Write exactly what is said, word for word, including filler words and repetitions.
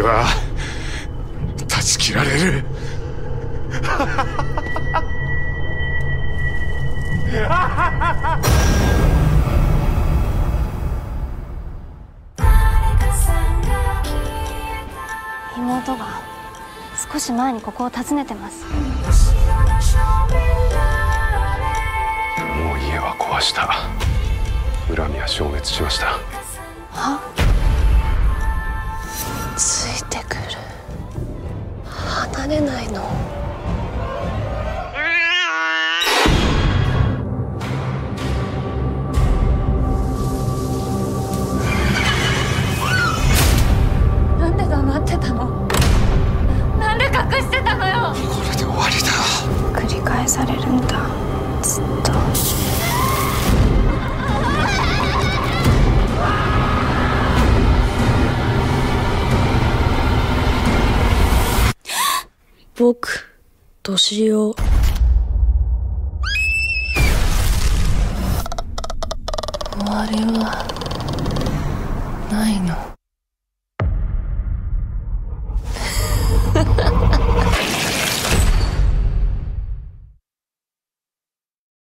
は断ち切られる。 妹が少し前にここを訪ねてます。 もう家は壊した。恨みは消滅しました。 は？ついてくる。離れないの。なんで黙ってたの？なんで隠してたのよ。 これで終わりだ。 繰り返されるんだ、ずっと。 僕、年男。